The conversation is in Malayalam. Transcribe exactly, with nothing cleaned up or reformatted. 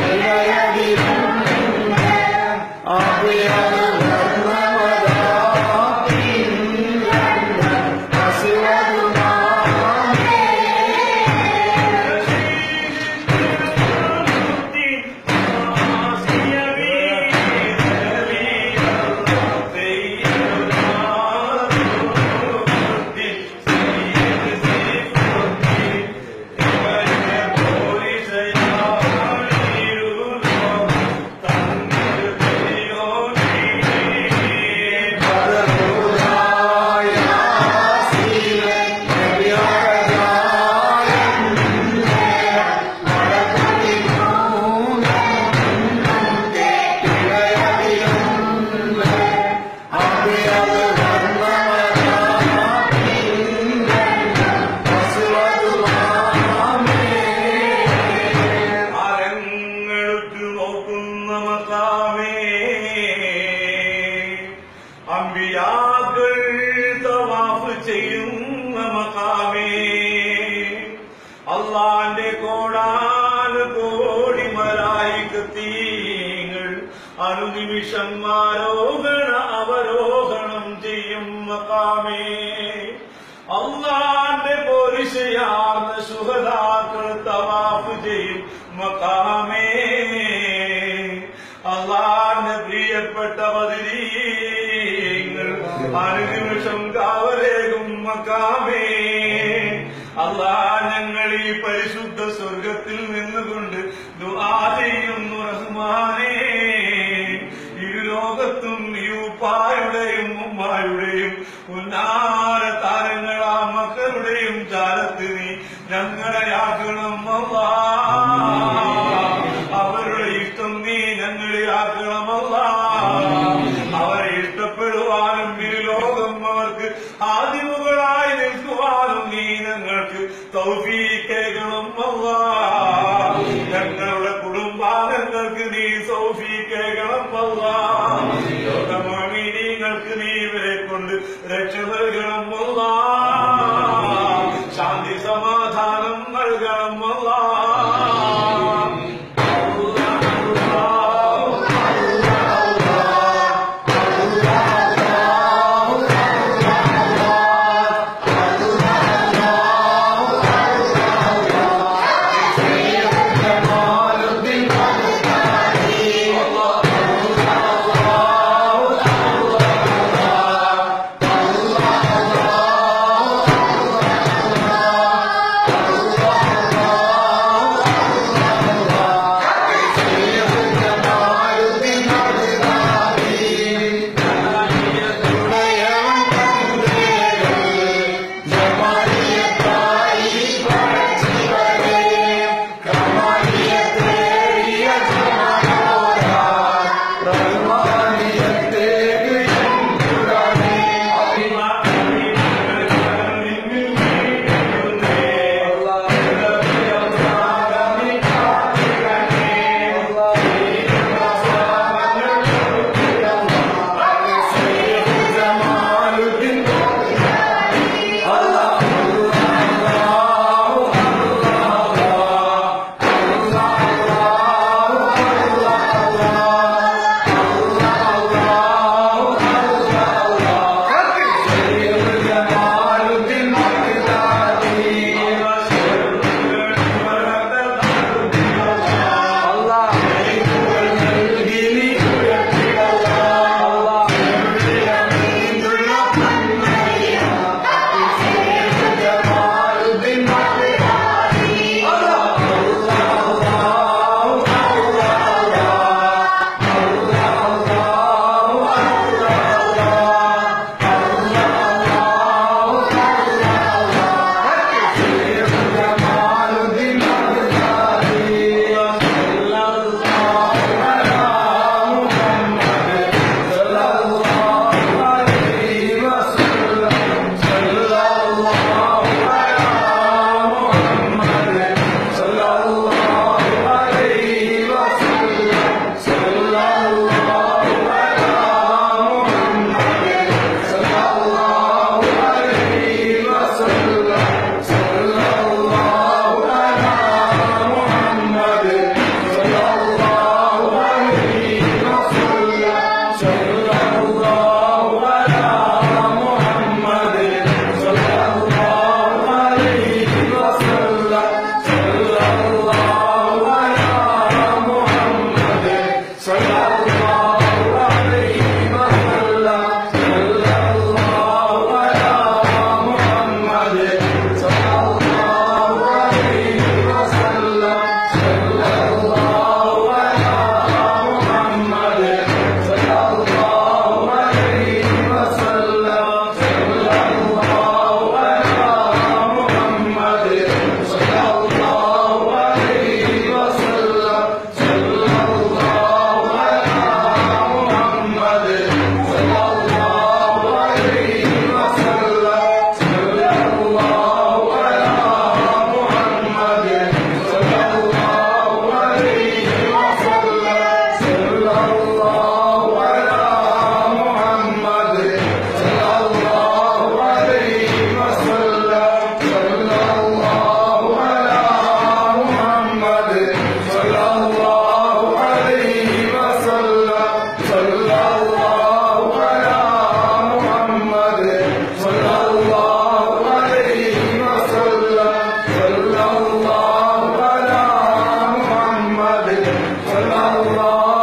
അനുനിമിഷന്മാരോഹണ അവരോഹണം ചെയ്യും മഖാമേ. അല്ലാഹുവിന്റെ പോരിശയാർന്ന ശുഹദാക്കൾ തവാഫ് ചെയ്യും മഖാമേ. അല്ലാഹുവിന്റെ പ്രിയപ്പെട്ട ബദരീങ്ങൾ അനുനിമിഷം കാവലേകും മഖാമേ. അല്ലാഹ് ഞങ്ങൾ ഈ പരിശുദ്ധ സ്വർഗത്തിൽ നിന്നുകൊണ്ട് ദുആ ചെയ്യുന്നു റഹ്മാനേ. ലോകത്തും ഈ ഉപ്പായുടെയും ഉമ്മായുടെയും ഉന്നാര താരങ്ങളാ മക്കളുടെയും ചാരത്ത് നീ ഞങ്ങളെ ആക്കണം അല്ലാഹ്. അവരുടെ ഇഷ്ടം നീ ഞങ്ങളെ ആക്കണം അല്ലാഹ്. അവരെ ഇഷ്ടപ്പെടുവാനും ഈ ലോകം അവർക്ക് ആദിമുകളായി നിൽക്കുവാനും നീ ഞങ്ങൾക്ക് തൗഫീഖേകണം അല്ലാഹ്. ഞങ്ങളുടെ കുടുംബാംഗങ്ങൾക്ക് നീ തൗഫീഖേകണം അല്ലാഹ്. ലോകമുഅ്മിനീങ്ങൾക്ക് നീ ഇവരെ കൊണ്ട് രക്ഷ നൽകണം അല്ലാഹ്. ശാന്തി സമാധാനം നൽകണം അല്ലാഹ്. അല്ലാ